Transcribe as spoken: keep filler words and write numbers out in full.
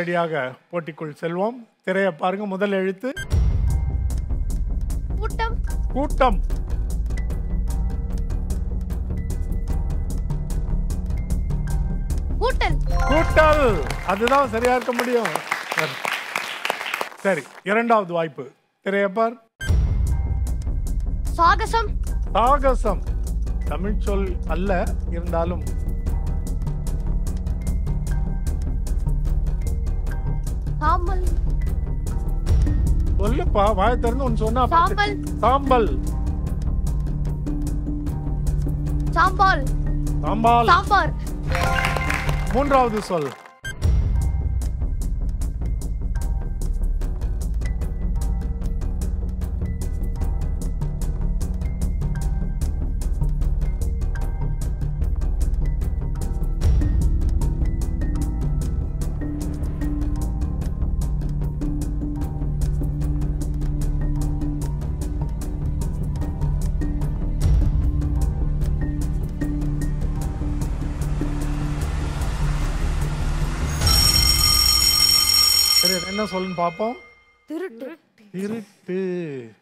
நேரடியாக போட்டிக்குள் செல்வோம். திரையை பாருங்க. முதல் எழுத்து கூட்டம். கூட்டம். கூட்டல். கூட்டல். அதுதான் சரியா இருக்க முடியும். சரி, இரண்டாவது வாய்ப்பு. திரையை பார். சாகசம். சாகசம் தமிழ் சொல் அல்ல, இருந்தாலும் சாம்பல். சொல்லுப்பா, வாய திறந்து ஒன்னு சொன்னா. சாம்பல். சாம்பல். சாம்பால். சாம்பால். சாம்பார். மூன்றாவது சொல். என்ன சொல்லுன்னு பாப்போம். திருட்டு. திருட்டு.